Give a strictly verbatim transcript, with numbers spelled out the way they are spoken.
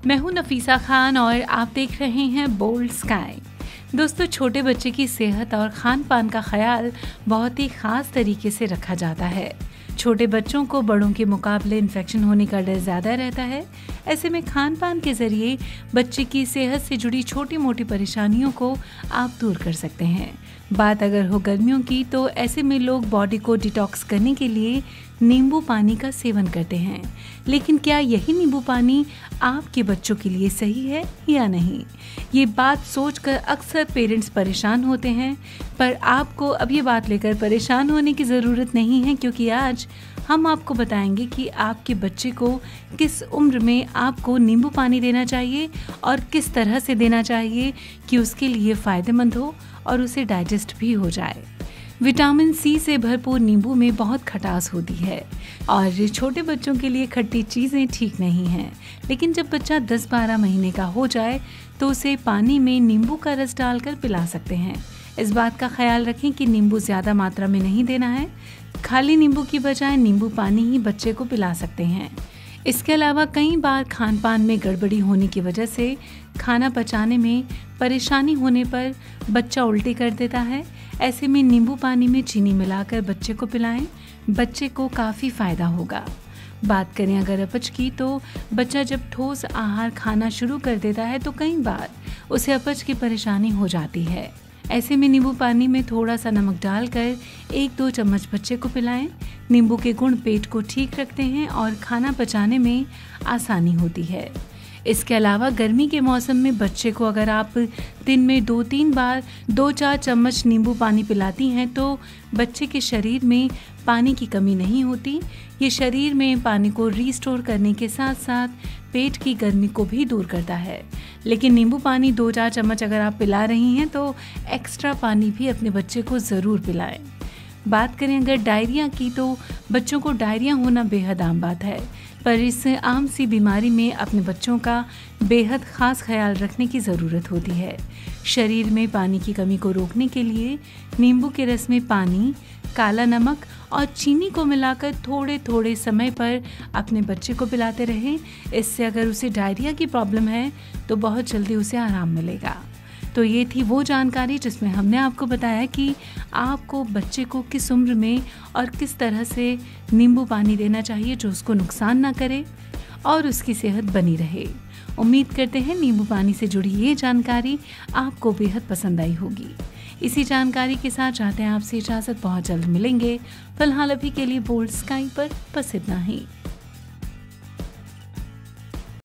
मैं हूं नफीसा खान और आप देख रहे हैं बोल्ड स्काई। दोस्तों, छोटे बच्चे की सेहत और खान पान का ख्याल बहुत ही खास तरीके से रखा जाता है। छोटे बच्चों को बड़ों के मुकाबले इन्फेक्शन होने का डर ज़्यादा रहता है। ऐसे में खान पान के ज़रिए बच्चे की सेहत से जुड़ी छोटी मोटी परेशानियों को आप दूर कर सकते हैं। बात अगर हो गर्मियों की, तो ऐसे में लोग बॉडी को डिटॉक्स करने के लिए नींबू पानी का सेवन करते हैं। लेकिन क्या यही नींबू पानी आपके बच्चों के लिए सही है या नहीं, ये बात सोचकर अक्सर पेरेंट्स परेशान होते हैं। पर आपको अब ये बात लेकर परेशान होने की ज़रूरत नहीं है, क्योंकि आज हम आपको बताएंगे कि आपके बच्चे को किस उम्र में आपको नींबू पानी देना चाहिए और किस तरह से देना चाहिए कि उसके लिए फ़ायदेमंद हो और उसे डाइजेस्ट भी हो जाए। विटामिन सी से भरपूर नींबू में बहुत खटास होती है और छोटे बच्चों के लिए खट्टी चीज़ें ठीक नहीं हैं। लेकिन जब बच्चा दस बारह महीने का हो जाए तो उसे पानी में नींबू का रस डालकर पिला सकते हैं। इस बात का ख्याल रखें कि नींबू ज़्यादा मात्रा में नहीं देना है। खाली नींबू की बजाय नींबू पानी ही बच्चे को पिला सकते हैं। इसके अलावा कई बार खान पान में गड़बड़ी होने की वजह से खाना पचाने में परेशानी होने पर बच्चा उल्टी कर देता है। ऐसे में नींबू पानी में चीनी मिलाकर बच्चे को पिलाएं, बच्चे को काफ़ी फ़ायदा होगा। बात करें अगर अपच की, तो बच्चा जब ठोस आहार खाना शुरू कर देता है तो कई बार उसे अपच की परेशानी हो जाती है। ऐसे में नींबू पानी में थोड़ा सा नमक डालकर एक दो चम्मच बच्चे को पिलाएं। नींबू के गुण पेट को ठीक रखते हैं और खाना पचाने में आसानी होती है। इसके अलावा गर्मी के मौसम में बच्चे को अगर आप दिन में दो तीन बार दो चार चम्मच नींबू पानी पिलाती हैं तो बच्चे के शरीर में पानी की कमी नहीं होती। ये शरीर में पानी को रीस्टोर करने के साथ साथ पेट की गर्मी को भी दूर करता है। लेकिन नींबू पानी दो चार चम्मच अगर आप पिला रही हैं तो एक्स्ट्रा पानी भी अपने बच्चे को ज़रूर पिलाएं। बात करें अगर डायरिया की, तो बच्चों को डायरिया होना बेहद आम बात है, पर इस आम सी बीमारी में अपने बच्चों का बेहद ख़ास ख्याल रखने की ज़रूरत होती है। शरीर में पानी की कमी को रोकने के लिए नींबू के रस में पानी, काला नमक और चीनी को मिलाकर थोड़े थोड़े समय पर अपने बच्चे को पिलाते रहें। इससे अगर उसे डायरिया की प्रॉब्लम है तो बहुत जल्दी उसे आराम मिलेगा। तो ये थी वो जानकारी जिसमें हमने आपको बताया कि आपको बच्चे को किस उम्र में और किस तरह से नींबू पानी देना चाहिए जो उसको नुकसान ना करे और उसकी सेहत बनी रहे। उम्मीद करते हैं नींबू पानी से जुड़ी ये जानकारी आपको बेहद पसंद आई होगी। इसी जानकारी के साथ चाहते हैं आपसे इजाज़त, बहुत जल्द मिलेंगे। फिलहाल अभी के लिए बोल्ड स्काई पर बस इतना ही।